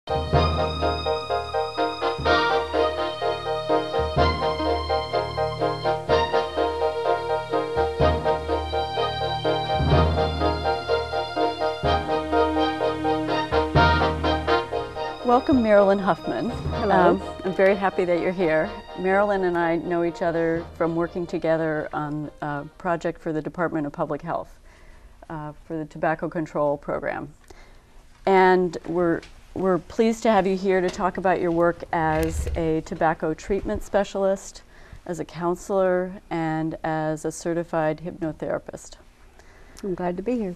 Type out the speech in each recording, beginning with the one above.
Welcome, Marilyn Huffman. Hello. I'm very happy that you're here. Marilyn and I know each other from working together on a project for the Department of Public Health for the tobacco control program. And we're pleased to have you here to talk about your work as a tobacco treatment specialist, as a counselor, and as a certified hypnotherapist. I'm glad to be here.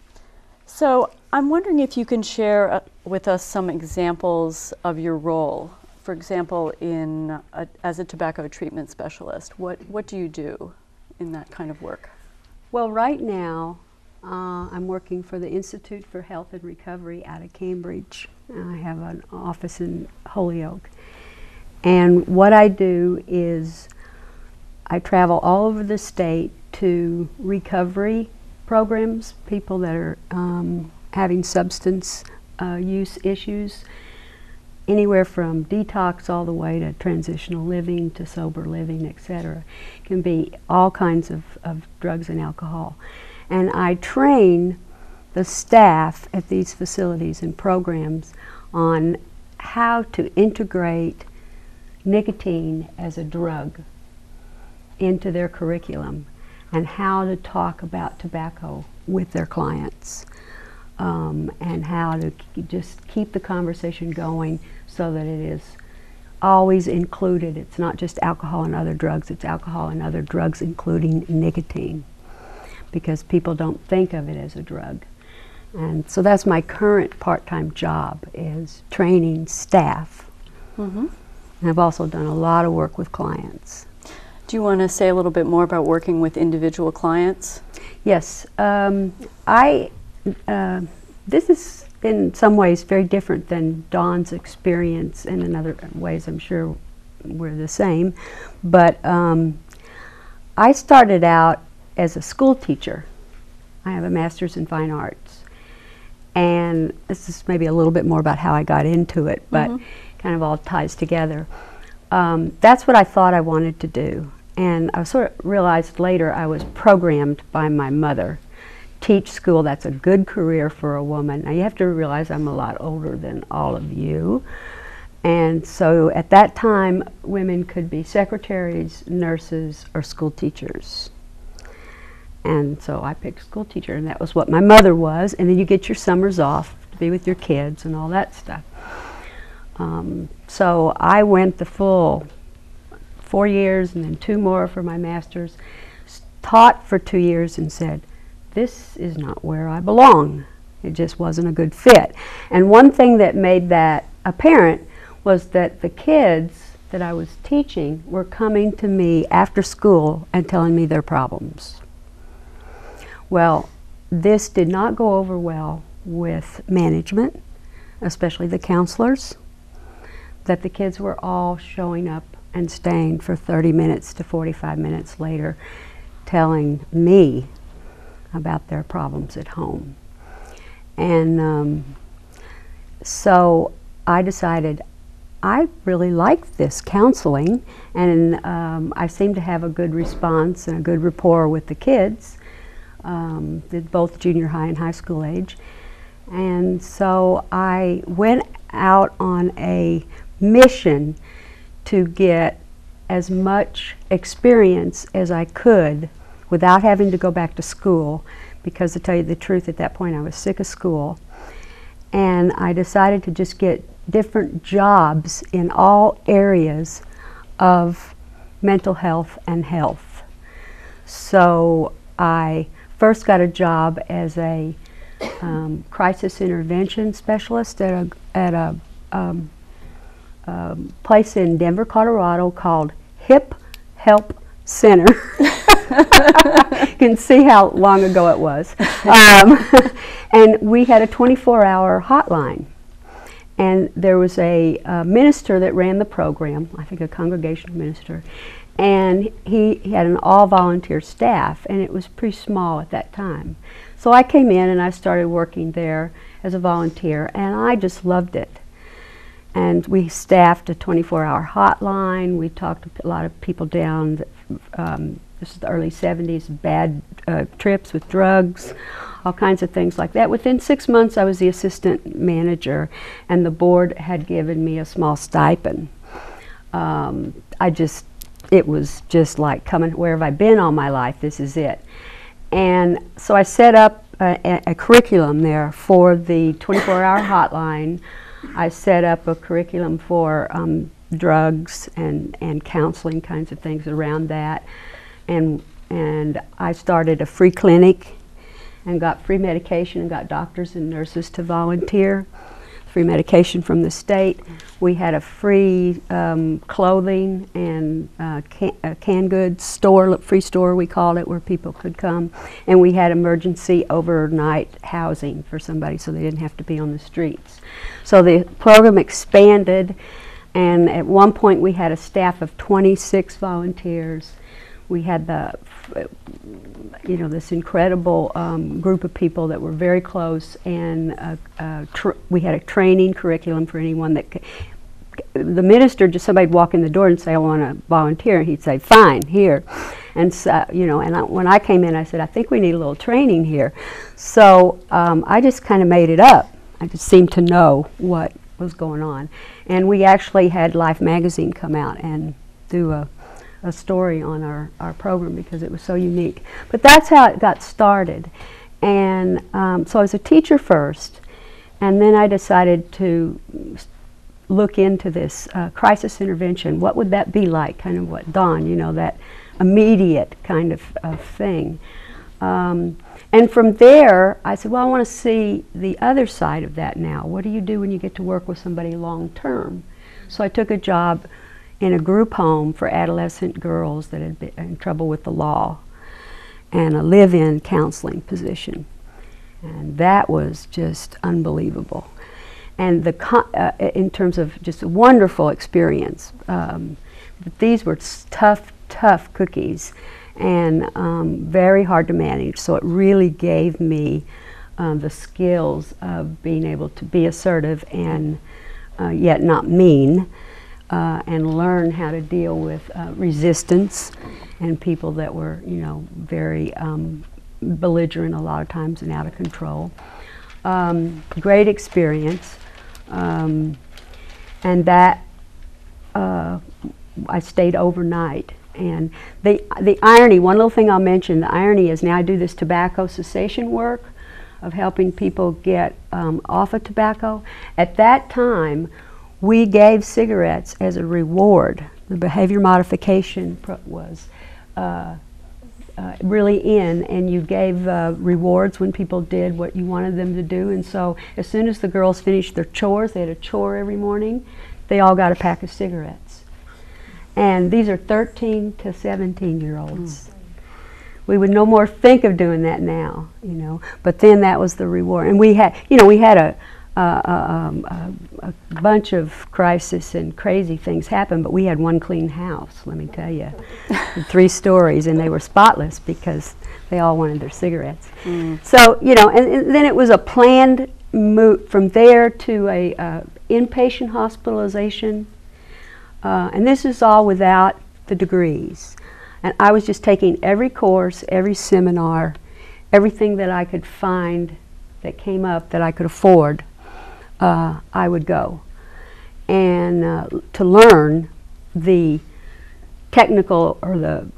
So I'm wondering if you can share with us some examples of your role. For example, as a tobacco treatment specialist, what do you do in that kind of work? Well, right now I'm working for the Institute for Health and Recovery out of Cambridge. I have an office in Holyoke. And what I do is I travel all over the state to recovery programs, people that are having substance use issues, anywhere from detox all the way to transitional living to sober living, etc. It can be all kinds of drugs and alcohol. And I train the staff at these facilities and programs on how to integrate nicotine as a drug into their curriculum, and how to talk about tobacco with their clients, and how to just keep the conversation going so that it is always included. It's not just alcohol and other drugs, it's alcohol and other drugs including nicotine, because people don't think of it as a drug. And so that's my current part-time job, is training staff. Mm-hmm. And I've also done a lot of work with clients. Do you want to say a little bit more about working with individual clients? Yes. This is in some ways very different than Dawn's experience, and in other ways I'm sure we're the same. But I started out as a school teacher. I have a master's in fine arts. And this is maybe a little bit more about how I got into it, but kind of all ties together. That's what I thought I wanted to do. And I sort of realized later I was programmed by my mother. Teach school, that's a good career for a woman. Now you have to realize I'm a lot older than all of you. And so at that time, women could be secretaries, nurses, or school teachers. And so I picked school teacher, and that was what my mother was. And then you get your summers off to be with your kids and all that stuff. So I went the full 4 years and then 2 more for my master's, taught for 2 years and said, this is not where I belong. It just wasn't a good fit. And one thing that made that apparent was that the kids that I was teaching were coming to me after school and telling me their problems. Well, this did not go over well with management, especially the counselors, that the kids were all showing up and staying for 30 minutes to 45 minutes later telling me about their problems at home. And so I decided I really like this counseling, and I seem to have a good response and a good rapport with the kids, both junior high and high school age. And so I went out on a mission to get as much experience as I could without having to go back to school, because to tell you the truth, at that point I was sick of school. And I decided to just get different jobs in all areas of mental health and health. So I first got a job as a crisis intervention specialist at a place in Denver, Colorado called Hip Help Center. You can see how long ago it was. And we had a 24-hour hotline. And there was a minister that ran the program, I think a congregational minister, and he had an all-volunteer staff, and it was pretty small at that time. So I came in and I started working there as a volunteer, and I just loved it. And we staffed a 24-hour hotline. We talked to a lot of people down, this is the early 70s, bad trips with drugs, all kinds of things like that. Within 6 months, I was the assistant manager, and the board had given me a small stipend. It was just like coming, where have I been all my life? This is it. And so I set up a curriculum there for the 24-hour hotline. I set up a curriculum for drugs and counseling kinds of things around that. And I started a free clinic and got free medication and got doctors and nurses to volunteer. Free medication from the state. We had a free clothing and canned goods store, free store we called it, where people could come. And we had emergency overnight housing for somebody so they didn't have to be on the streets. So the program expanded, and at one point we had a staff of 26 volunteers. We had this incredible group of people that were very close, and we had a training curriculum for anyone that the minister, just somebody'd walk in the door and say, I want to volunteer, and he'd say, fine, here. And so, when I came in, I said, I think we need a little training here. So I just kind of made it up. I just seemed to know what was going on. And we actually had Life magazine come out and do a story on our program because it was so unique. But that's how it got started. And so I was a teacher first, and then I decided to look into this crisis intervention. What would that be like? Kind of what Dawn, that immediate kind of thing. And from there, I said, well, I want to see the other side of that now. What do you do when you get to work with somebody long term? So I took a job in a group home for adolescent girls that had been in trouble with the law, and a live-in counseling position. And that was just unbelievable. And in terms of just a wonderful experience. But these were tough cookies, and very hard to manage. So it really gave me the skills of being able to be assertive and yet not mean, and learn how to deal with resistance and people that were, very belligerent a lot of times and out of control. Great experience, and that I stayed overnight. And the irony, one little thing I'll mention, the irony is now I do this tobacco cessation work of helping people get off of tobacco. At that time, we gave cigarettes as a reward. The behavior modification was really in, and you gave rewards when people did what you wanted them to do. And so as soon as the girls finished their chores, they had a chore every morning, they all got a pack of cigarettes. And these are 13 to 17-year-olds. We would no more think of doing that now, but then that was the reward. And we had a bunch of crisis and crazy things happen, but we had one clean house, let me tell you. 3 stories, and they were spotless because they all wanted their cigarettes. So, and then it was a planned move from there to a inpatient hospitalization. And this is all without the degrees. And I was just taking every course, every seminar, everything that I could find that came up that I could afford. I would go, and to learn the technical or the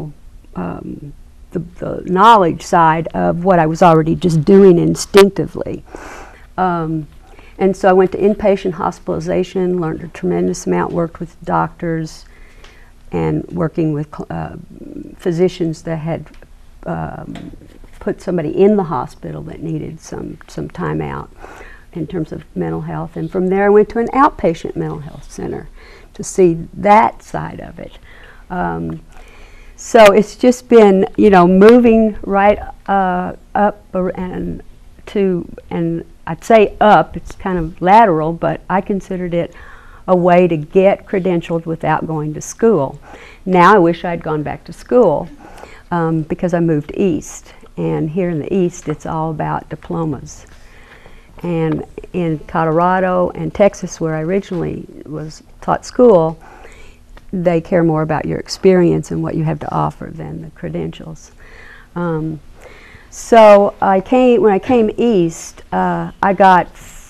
knowledge side of what I was already just doing instinctively. And so I went to inpatient hospitalization, learned a tremendous amount, worked with doctors and working with physicians that had put somebody in the hospital that needed some time out in terms of mental health. And from there I went to an outpatient mental health center to see that side of it. So it's just been, moving right up and I'd say up, it's kind of lateral, but I considered it a way to get credentialed without going to school. Now I wish I'd gone back to school because I moved east, and here in the east it's all about diplomas. And in Colorado and Texas, where I originally taught school, they care more about your experience and what you have to offer than the credentials. So when I came east, I got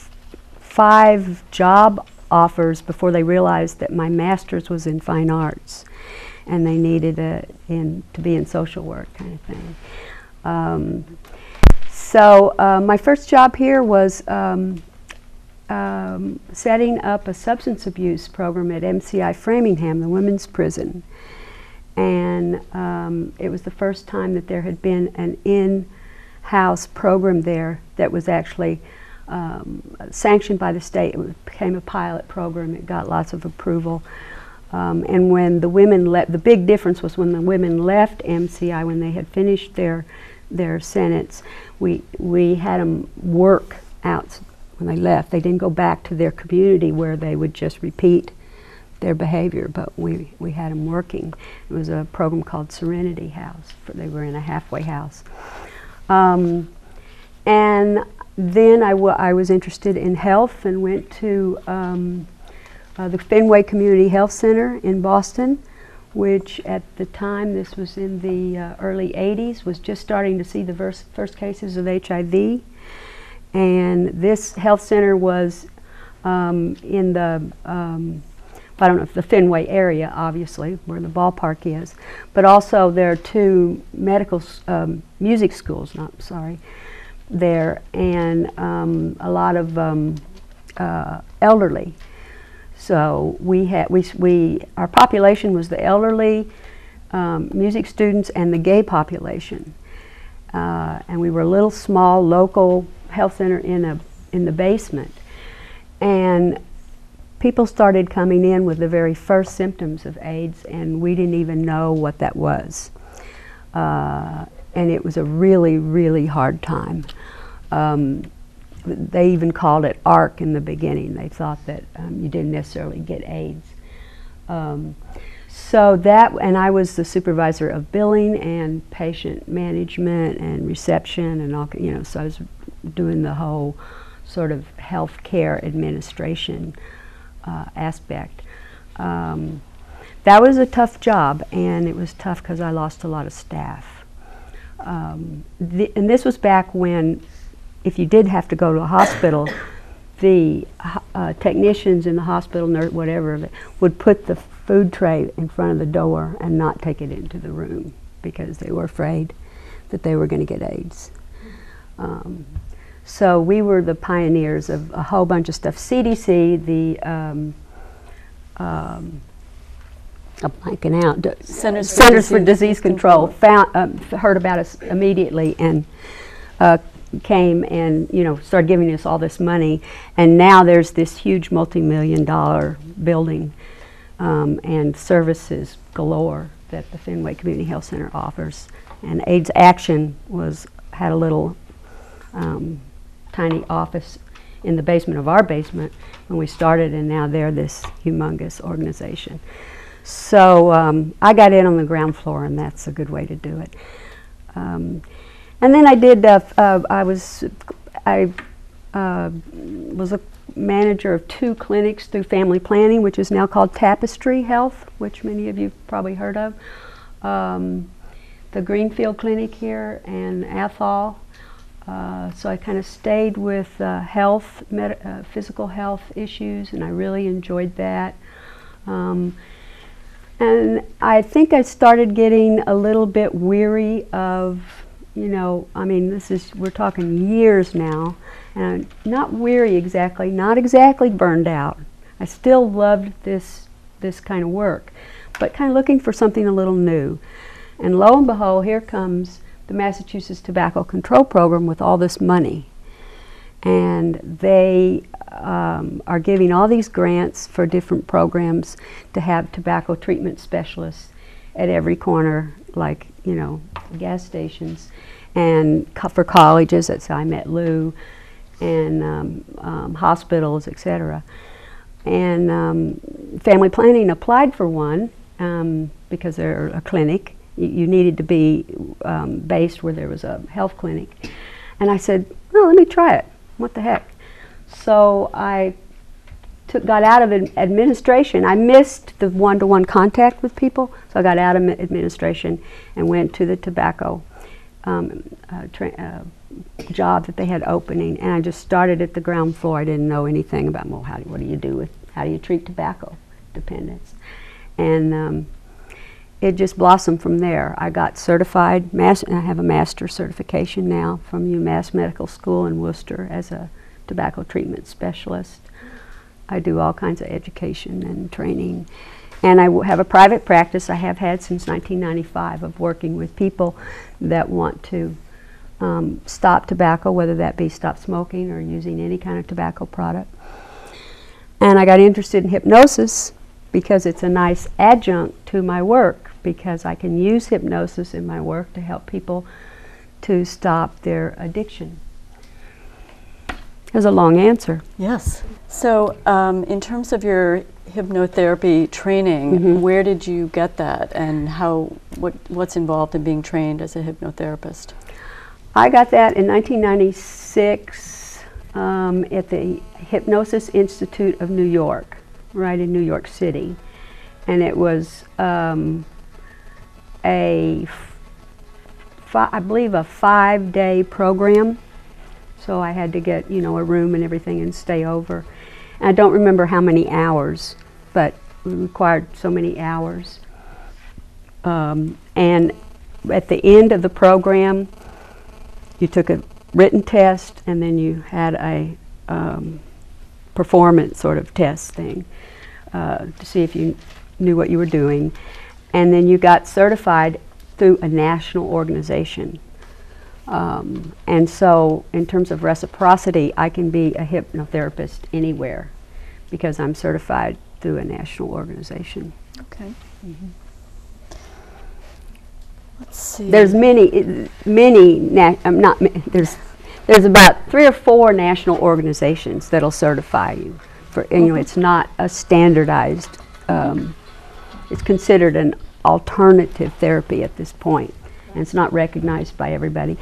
5 job offers before they realized that my master's was in fine arts, and they needed to be in social work kind of thing. So my first job here was setting up a substance abuse program at MCI Framingham, the women's prison. And it was the first time that there had been an in-house program there that was actually sanctioned by the state. It became a pilot program. It got lots of approval. And when the women left, the big difference was when the women left MCI, when they had finished their sentence, we had them work out when they left. They didn't go back to their community where they would just repeat their behavior, but we had them working. It was a program called Serenity House. They were in a halfway house. And then I was interested in health and went to the Fenway Community Health Center in Boston, which at the time, this was in the early 80s, was just starting to see the first cases of HIV. And this health center was in the, I don't know if the Fenway area, obviously, where the ballpark is, but also there are 2 medical music schools, there, and a lot of elderly. So our population was the elderly, music students, and the gay population. And we were a little small local health center in the basement. And people started coming in with the very first symptoms of AIDS, and we didn't even know what that was. And it was a really, really hard time. They even called it ARC in the beginning. They thought that you didn't necessarily get AIDS. And I was the supervisor of billing and patient management and reception and all, so I was doing the whole sort of healthcare administration aspect. That was a tough job, and it was tough because I lost a lot of staff. And this was back when, if you did have to go to a hospital, the technicians in the hospital, whatever, would put the food tray in front of the door and not take it into the room because they were afraid that they were going to get AIDS. So we were the pioneers of a whole bunch of stuff. CDC, I'm blanking out. Centers for Disease Control heard about us immediately and came and started giving us all this money, and now there's this huge multi-million-dollar building and services galore that the Fenway Community Health Center offers. And AIDS Action had a little tiny office in the basement of our basement when we started, and now they're this humongous organization. So I got in on the ground floor, and that's a good way to do it. And then I did. I was a manager of 2 clinics through family planning, which is now called Tapestry Health, which many of you probably heard of. The Greenfield Clinic here and Athol. So I kind of stayed with physical health issues, and I really enjoyed that. And I think I started getting a little bit weary of, we're talking years now, and I'm not weary exactly, not exactly burned out. I still loved this kind of work, but kind of looking for something a little new. And lo and behold, here comes the Massachusetts Tobacco Control Program with all this money. And they are giving all these grants for different programs to have tobacco treatment specialists at every corner, like, gas stations, and for colleges, that's how I met Lou, and hospitals, etc. And family planning applied for one because they're a clinic. You needed to be based where there was a health clinic. And I said, well, let me try it. What the heck? So I got out of administration. I missed the one-to-one contact with people, so I got out of administration and went to the tobacco job that they had opening, and I just started at the ground floor. I didn't know anything about, well, what do you do with, how do you treat tobacco dependence? And it just blossomed from there. I got certified, I have a master's certification now from UMass Medical School in Worcester as a tobacco treatment specialist. I do all kinds of education and training. And I have a private practice I have had since 1995 of working with people that want to stop tobacco, whether that be stop smoking or using any kind of tobacco product. And I got interested in hypnosis because it's a nice adjunct to my work, because I can use hypnosis in my work to help people to stop their addiction. There's a long answer. Yes. So in terms of your hypnotherapy training, where did you get that, and what's involved in being trained as a hypnotherapist? I got that in 1996 at the Hypnosis Institute of New York, right in New York City. And it was I believe a 5-day program. So I had to get, a room and everything and stay over. And I don't remember how many hours, but it required so many hours. And at the end of the program, you took a written test, and then you had a performance sort of test thing to see if you knew what you were doing. And then you got certified through a national organization. And so in terms of reciprocity, I can be a hypnotherapist anywhere because I'm certified through a national organization. Okay. Let's see. There's there's about 3 or 4 national organizations that'll certify you for, it's not a standardized, it's considered an alternative therapy at this point. And it's not recognized by everybody.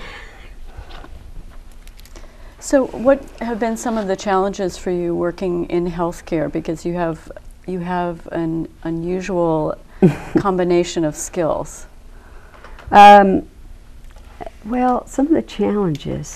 So what have been some of the challenges for you working in healthcare, because you have an unusual combination of skills? Well, some of the challenges.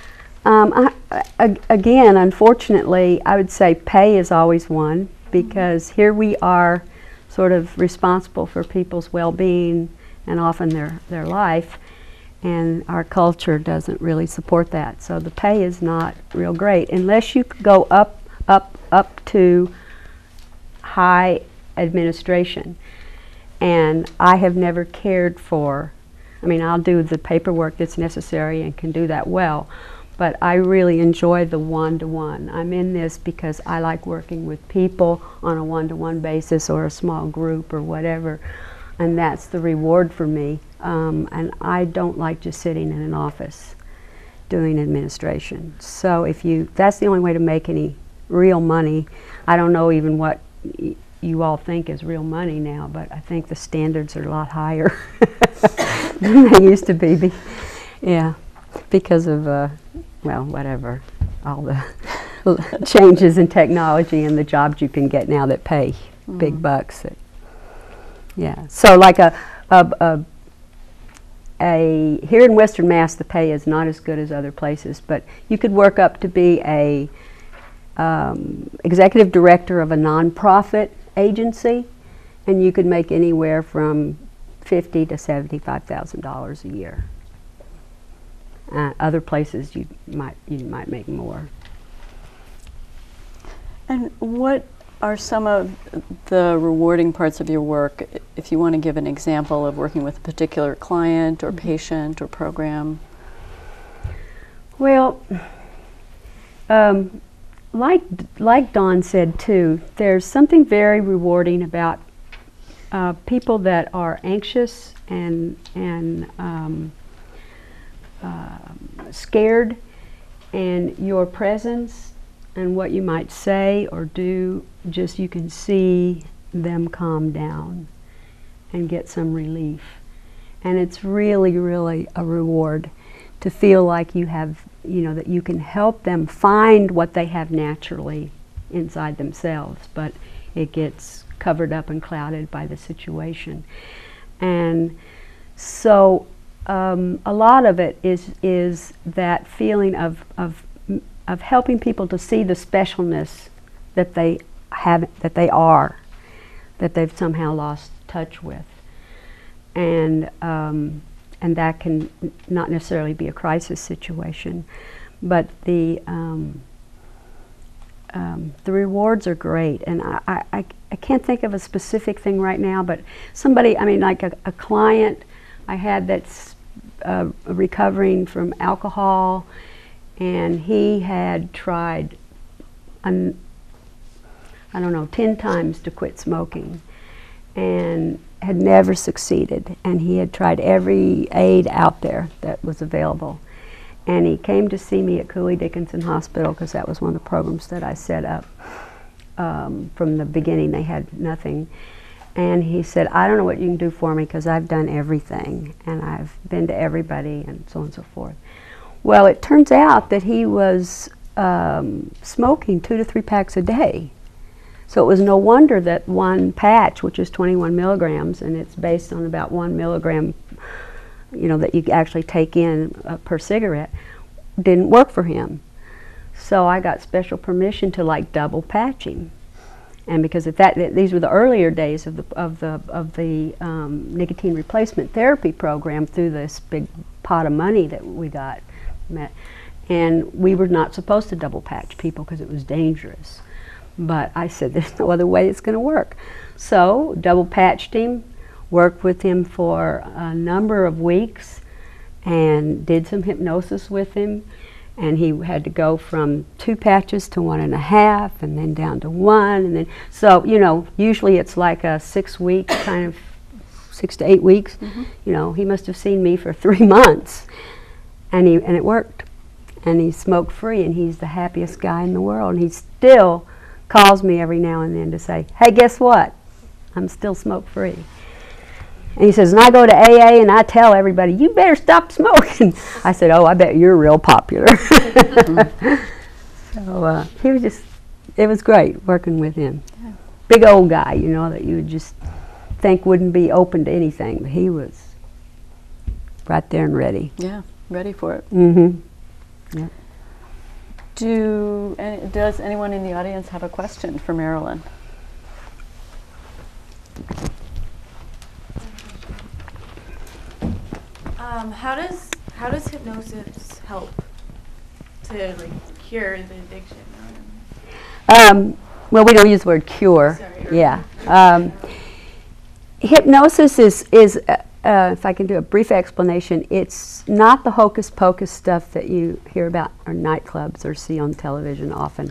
Again, unfortunately, I would say pay is always one, because here we are sort of responsible for people's well-being and often their life, and our culture doesn't really support that. So the pay is not real great unless you go up to high administration. And I have never cared for, I'll do the paperwork that's necessary and can do that well, but I really enjoy the one-to-one. I'm in this because I like working with people on a one-to-one basis or a small group or whatever. And that's the reward for me. And I don't like just sitting in an office doing administration. So that's the only way to make any real money. I don't know even what you all think is real money now, but I think the standards are a lot higher than they used to be. Yeah, because of, whatever, all the changes in technology and the jobs you can get now that pay big bucks. Yeah, so like here in Western Mass, the pay is not as good as other places, but you could work up to be a executive director of a nonprofit agency, and you could make anywhere from $50,000 to $75,000 a year. Other places you might make more. And what are some of the rewarding parts of your work, if you want to give an example of working with a particular client or patient or program? Well, like Dawn said too, there's something very rewarding about people that are anxious and scared, and your presence and what you might say or do, just you can see them calm down and get some relief. And it's really, really a reward to feel like you have you know, that you can help them find what they have naturally inside themselves, but it gets covered up and clouded by the situation. And so a lot of it is that feeling of helping people to see the specialness that they have, that they are, that they've somehow lost touch with. And that can not necessarily be a crisis situation, but the rewards are great. And I can't think of a specific thing right now, but somebody, I mean, like a client I had that's recovering from alcohol, and he had tried, I don't know, 10 times to quit smoking, and had never succeeded. And he had tried every aid out there that was available. And he came to see me at Cooley Dickinson Hospital, because that was one of the programs that I set up. From the beginning, they had nothing. And he said, I don't know what you can do for me, because I've done everything, and I've been to everybody, and so on and so forth. Well, it turns out that he was smoking 2 to 3 packs a day. So it was no wonder that one patch, which is 21 milligrams, and it's based on about 1 milligram, you know, that you actually take in per cigarette, didn't work for him. So I got special permission to like double patch him. And because of that, these were the earlier days of the nicotine replacement therapy program through this big pot of money that we got. And we were not supposed to double patch people because it was dangerous. But I said, there's no other way it's going to work. So double patched him, worked with him for a number of weeks, and did some hypnosis with him. And he had to go from 2 patches to 1.5, and then down to 1, and then, so, you know, usually it's like a 6-week kind of, 6 to 8 weeks. You know, he must have seen me for 3 months, and it worked. And he's smoke free, and he's the happiest guy in the world. And he still calls me every now and then to say, hey, guess what? I'm still smoke free. And he says, and I go to AA and I tell everybody, you better stop smoking. I said, oh, I bet you're real popular. So he was just, it was great working with him. Yeah. Big old guy, you know, that you would just think wouldn't be open to anything. But he was right there and ready. Yeah, ready for it. Yeah. Does anyone in the audience have a question for Marilyn? How does hypnosis help to cure the addiction? Well, we don't use the word cure. Sorry, yeah. Hypnosis is if I can do a brief explanation, it's not the hocus pocus stuff that you hear about or nightclubs or see on television often.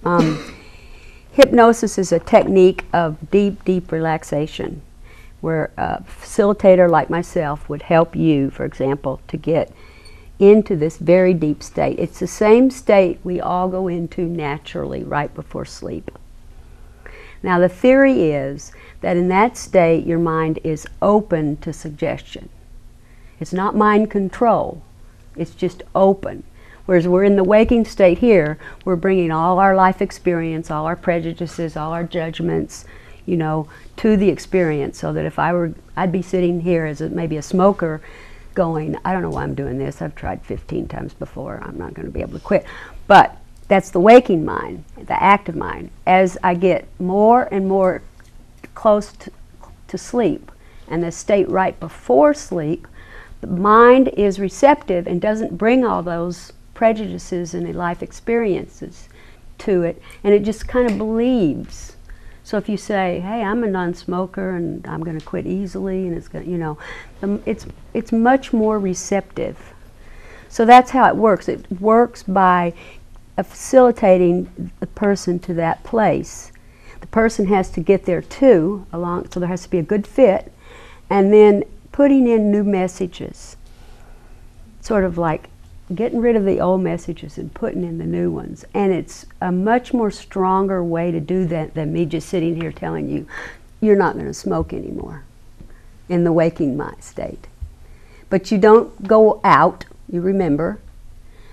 Hypnosis is a technique of deep relaxation, where a facilitator like myself would help you, for example, to get into this very deep state. It's the same state we all go into naturally right before sleep. Now the theory is that in that state your mind is open to suggestion. It's not mind control, it's just open. Whereas we're in the waking state here, we're bringing all our life experience, all our prejudices, all our judgments, you know, to the experience, so that if I'd be sitting here as maybe a smoker going, I don't know why I'm doing this, I've tried 15 times before, I'm not going to be able to quit. But that's the waking mind, the active mind. As I get more and more close to sleep, and the state right before sleep, the mind is receptive and doesn't bring all those prejudices and life experiences to it, and it just kind of believes. So if you say, hey, I'm a non-smoker and I'm going to quit easily, and it's going to, you know, it's much more receptive. So that's how it works. It works by facilitating the person to that place. The person has to get there too, so there has to be a good fit, and then putting in new messages, sort of like getting rid of the old messages and putting in the new ones. And it's a much more stronger way to do that than me just sitting here telling you, you're not going to smoke anymore in the waking mind state. But you don't go out, you remember,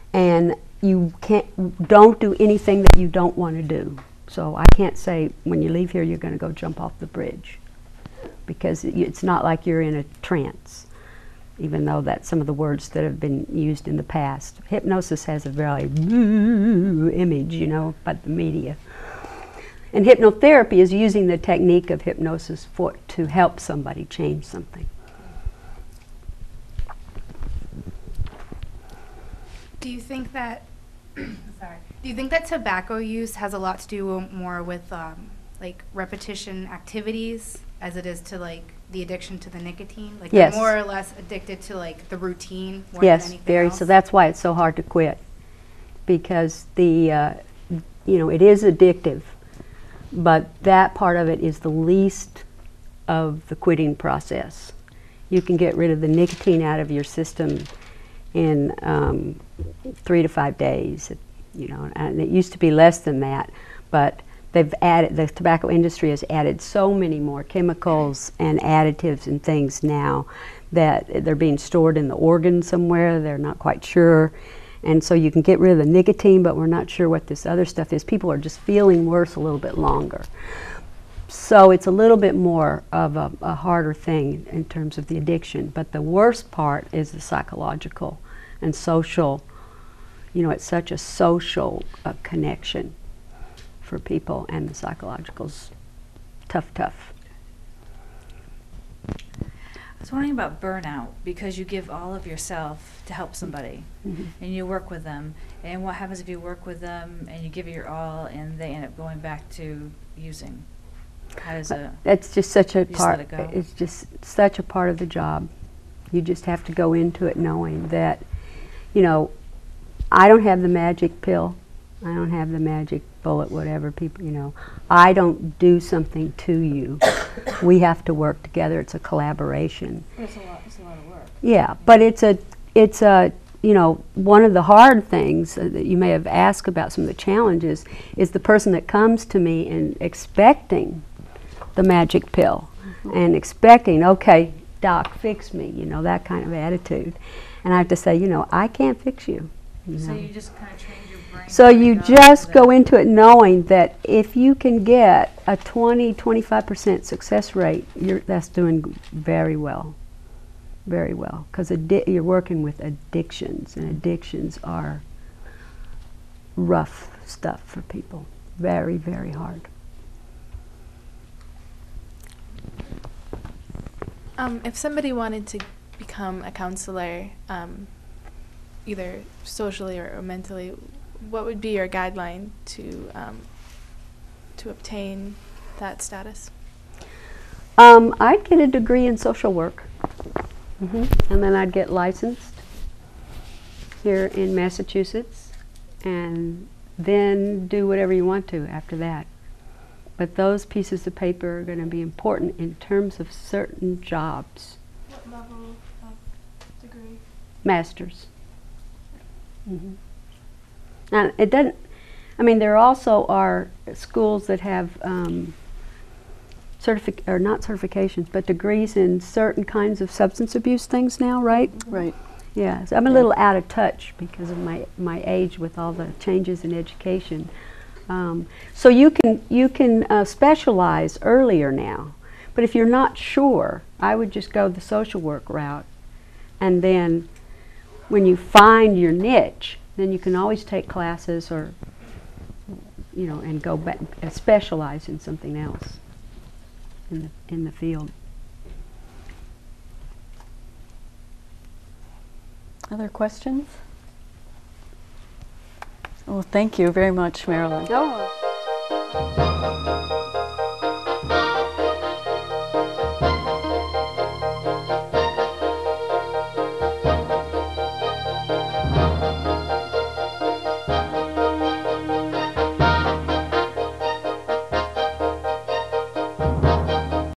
and you don't do anything that you don't want to do. So I can't say when you leave here you're going to go jump off the bridge, because it's not like you're in a trance, even though that's some of the words that have been used in the past. Hypnosis has a very image, you know, by the media. And hypnotherapy is using the technique of hypnosis to help somebody change something. Do you think that do you think that tobacco use has a lot to do more with like repetition activities as it is to like the addiction to the nicotine? Like Yes. they're more or less addicted to like the routine more Yes, than anything very. else? So that's why it's so hard to quit, because the you know, it is addictive, but that part of it is the least of the quitting process. You can get rid of the nicotine out of your system in 3 to 5 days, you know, and it used to be less than that, but they've added, the tobacco industry has added so many more chemicals and additives and things now that they're being stored in the organ somewhere, they're not quite sure. And so you can get rid of the nicotine, but we're not sure what this other stuff is. People are just feeling worse a little bit longer. So it's a little bit more of a harder thing in terms of the addiction. But the worst part is the psychological and social. You know, it's such a social connection for people, and the psychological's tough. I was wondering about burnout, because you give all of yourself to help somebody, and you work with them. And what happens if you work with them and you give it your all and they end up going back to using? How does it? It's just such a just part. let it go? It's just such a part of the job. You just have to go into it knowing that, you know, I don't have the magic pill. I don't have the magic bullet, whatever people, you know. I don't do something to you. We have to work together. It's a collaboration. It's a lot of work. Yeah, but it's a, you know, one of the hard things that you may have asked about, some of the challenges, is the person that comes to me and expecting the magic pill and expecting, okay, doc, fix me, you know, that kind of attitude. And I have to say, you know, I can't fix you. So know. you just kind of train your brain. So to you let just so go that- into it knowing that if you can get a 20-25% success rate, that's doing very well. Very well. Because you're working with addictions, and addictions are rough stuff for people. Very, very hard. If somebody wanted to become a counselor, either socially or mentally, what would be your guideline to obtain that status? I'd get a degree in social work, and then I'd get licensed here in Massachusetts, and then do whatever you want to after that. But those pieces of paper are going to be important in terms of certain jobs. What level of degree? Master's. And it doesn't, I mean, there also are schools that have not certifications, but degrees in certain kinds of substance abuse things now, right? Right. Yeah, so I'm a little out of touch because of my age with all the changes in education. So you can specialize earlier now, but if you're not sure, I would just go the social work route, and then when you find your niche, then you can always take classes, or you know, and go back and specialize in something else in the field. Other questions? Well, thank you very much, Marilyn. Oh.